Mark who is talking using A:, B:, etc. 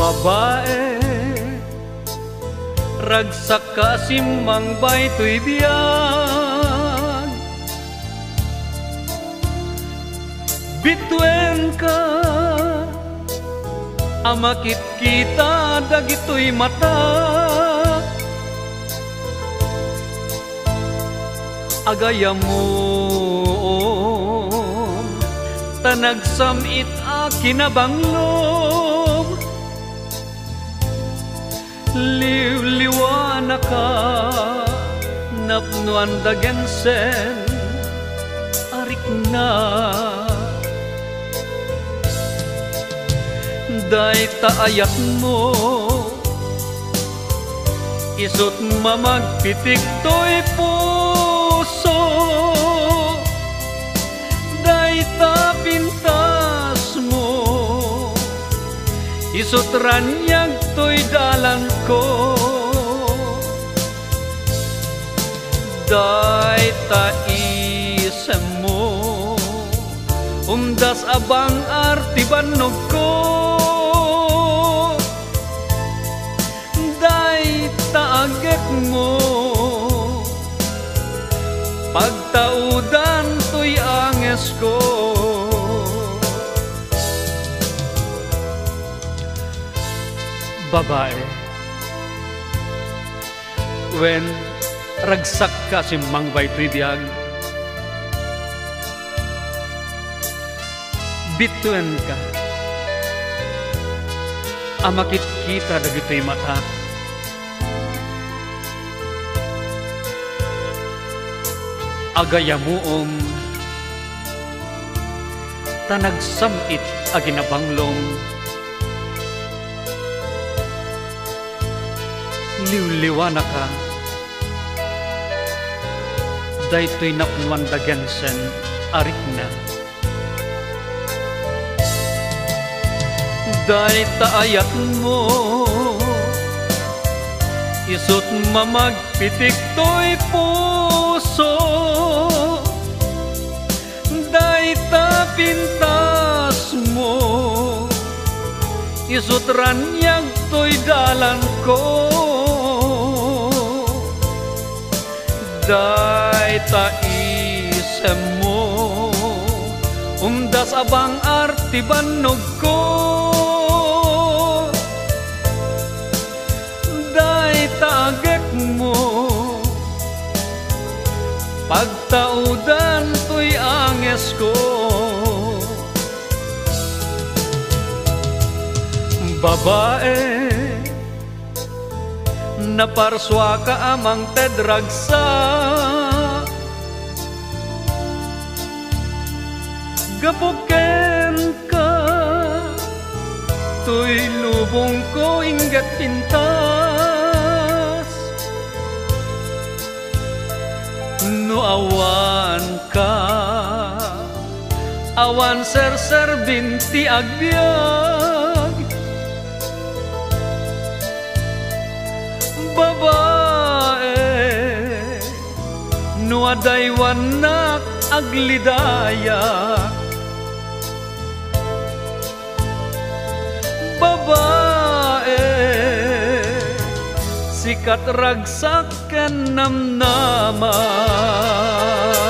A: Babae, ragsak ka simang baytoy biyag. Bituen ka, amakit kita dagitoy mata. Agaya mo, tanagsamit a kinabanglong. Liw-liwana ka, napnuan dagensen, arik na. Day taayat mo, isot mamagpitik to'y puso. Day ta pintas mo, isot ranyag to'y dalan ko. Day ta isem mo, umdas abang artibanog ko. Day taagek mo, pagtaudan to'y anges ko. Babae, when ragsak ka simang baytoy biyag, bituen ka, amakit kita dagitoy mata. Agaya moom, tanagsamit a ginabanglong. Liw-liwana ka, daytoy napnuan dagensen, arik na. Day taayat mo, isot mamagpitik to'y puso. Day ta pintas mo, isot ranyag to'y dalan ko. Day ta isem mo, umdas abang artibanog ko. Day taagek mo, pagtaudan to'y anges ko. Babae, naparswa ka amang tedragsa. Gapuken ka, to'y lubong ko ingat pintas. No awan ka, awan ser-ser binti agbyag. Babae, no aday wanak aglidaya. Babae, sikat ragsak ken namnaman.